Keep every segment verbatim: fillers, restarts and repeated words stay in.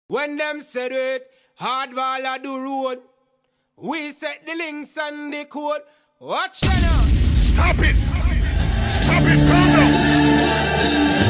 When them said it, hard wall a do road. We set the links and the code. Watch it now. Stop it! Stop it! Calm down!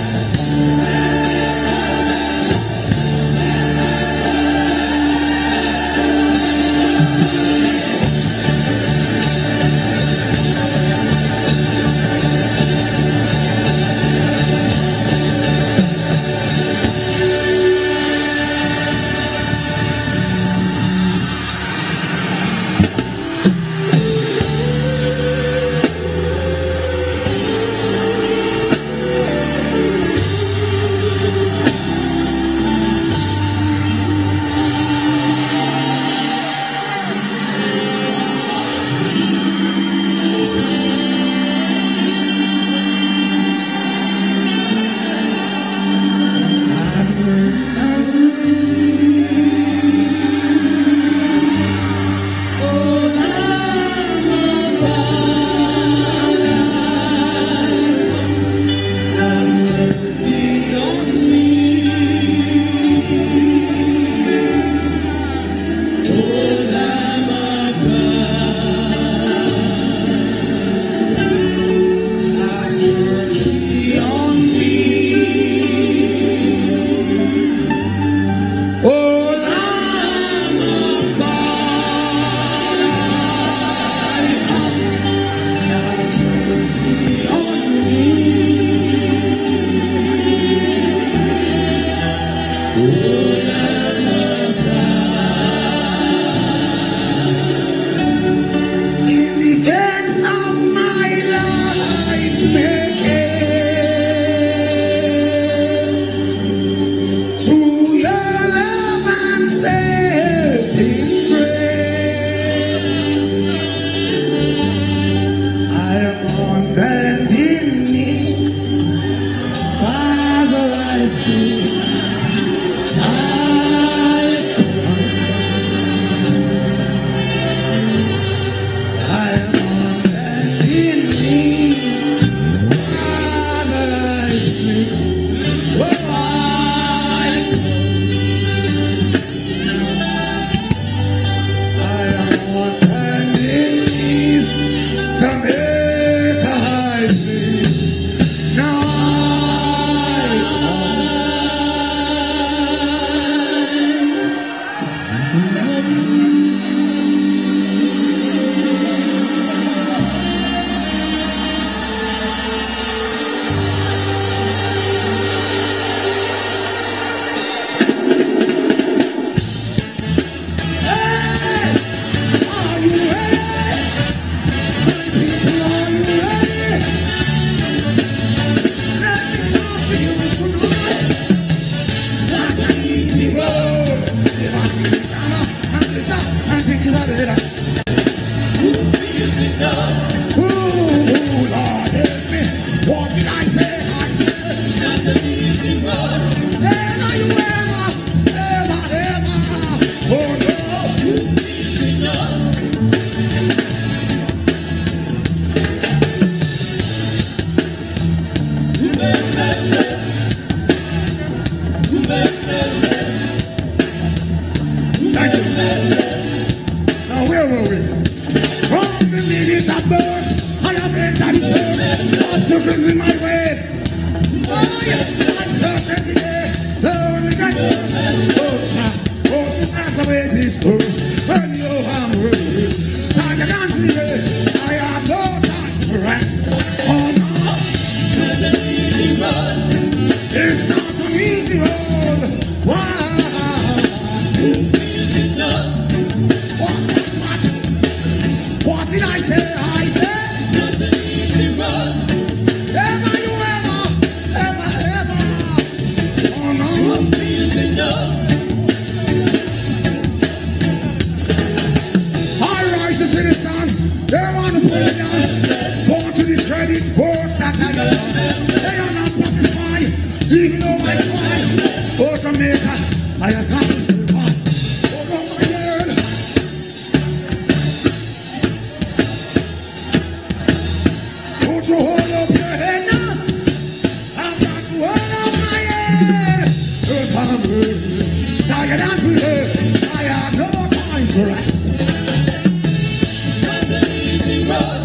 Hold up my head. Tired and free, I have no time for rest. That's an easy road.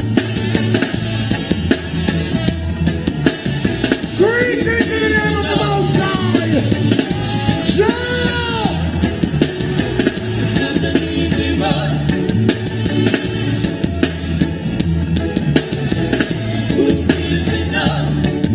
Greetings in the name of the Most High. Shout! That's an easy road. Who is enough?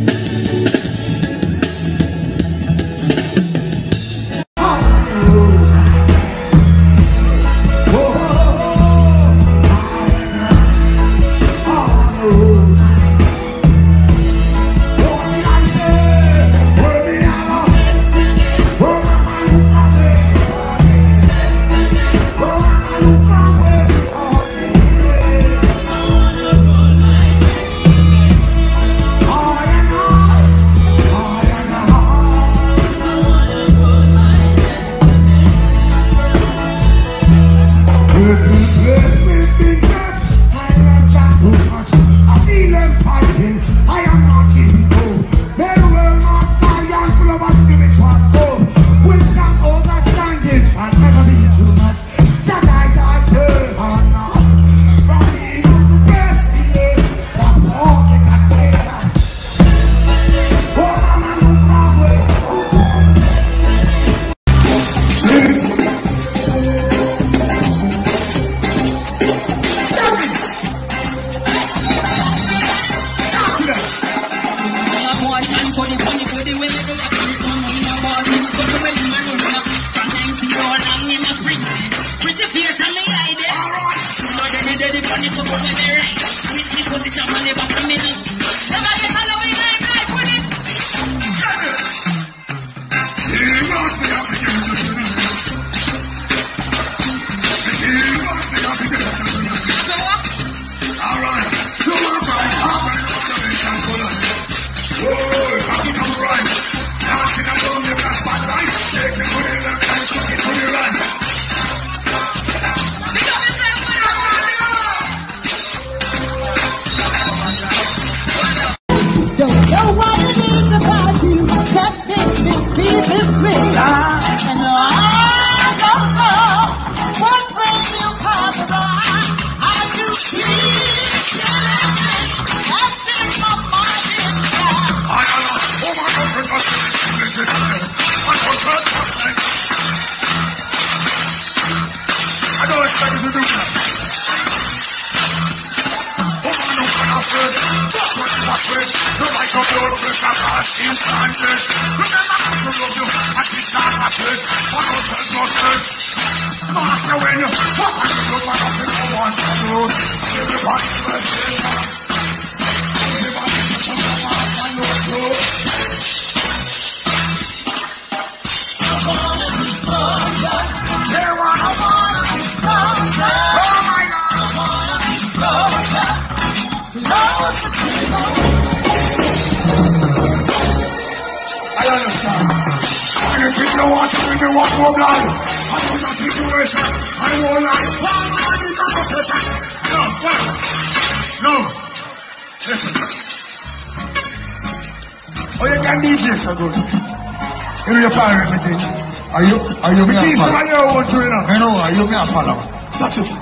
Are you, are you me a follow? I know, are you me a follow? That's it.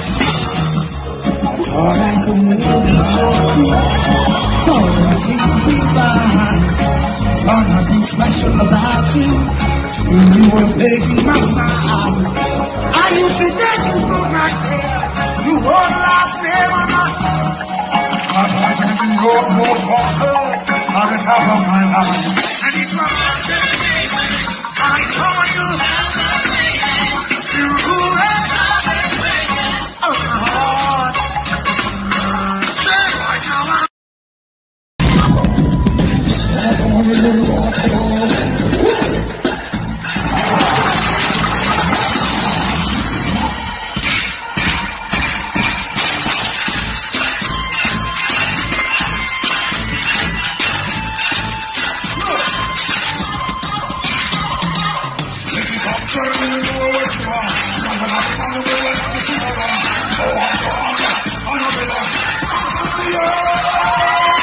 All I can do is there's nothing special about you. You were making my mind. I used to take you for granted. You were the last name on my heart. I'm trying to go most awful on the top of my mind. And it's my I saw you. You were oh, heart. Right now I'm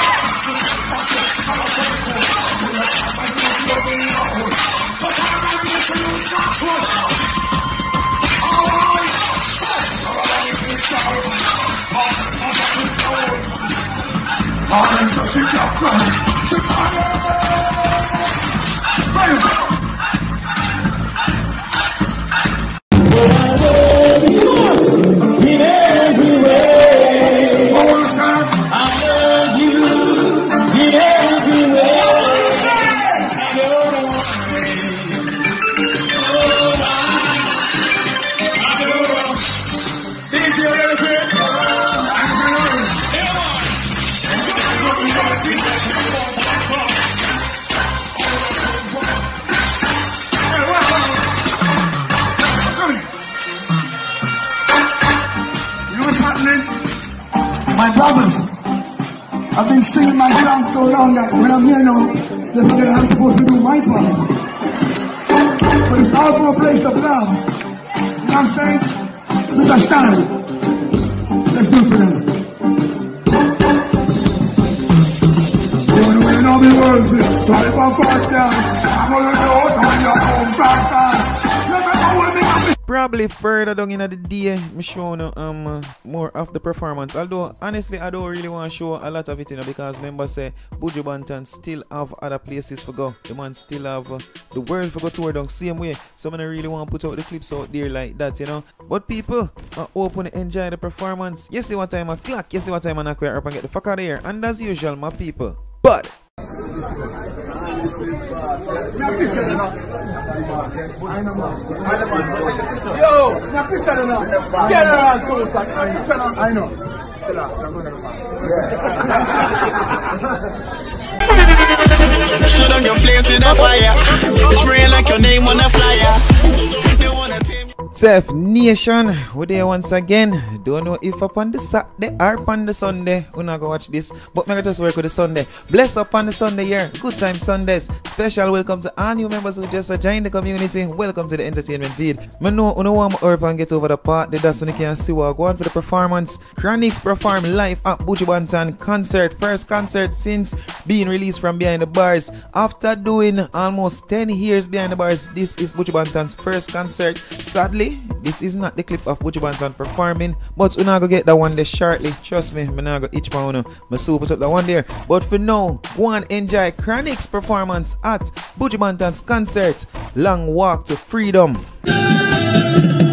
I'm All them so she can't come. Chicago! In every way, I love you in every way. My brothers, I've been singing my song so long that when I'm here now, they forget I'm supposed to do my part. But it's all from a place of love. You know what I'm saying? Mister Stanley, let's do it for them. They want to win all the world, so if I'm fast down, I'm going to go out on your own fast fast. Probably further down in the day, I'm showing um uh, more of the performance. Although honestly, I don't really want to show a lot of it, you know, because members say Buju Banton still have other places for go. The man still have uh, the world for go tour down same way. So I don't really want to put out the clips out there like that, you know. But people are open to enjoy the performance. You see what time I clock, you see what time I knock up and get the fuck out of here. And as usual, my people. But Yo, now picture it now. General Toast, I know. Shoot on your flame to the fire. It's spraying like your name on a flyer. They wanna take Self Nation, we're there once again. Don't know if up on the Saturday or upon the Sunday. We're not gonna watch this, but I'm gonna just work with the Sunday. Bless up on the Sunday here. Good time Sundays. Special welcome to all new members who just joined the community. Welcome to the entertainment feed. I know you know want to and get over the part. That's when you can see what I go on for the performance. Chronixx perform live at Buju Banton concert. First concert since being released from Behind the Bars. After doing almost ten years Behind the Bars, this is Buju Banton's first concert. Sadly, this is not the clip of Buju Banton performing, but we're not gonna get that one there shortly. Trust me, I'm not gonna itch my own. My soul put up that one there. But for now, go and enjoy Chronixx performance at Buju Banton's concert. Long Walk to Freedom.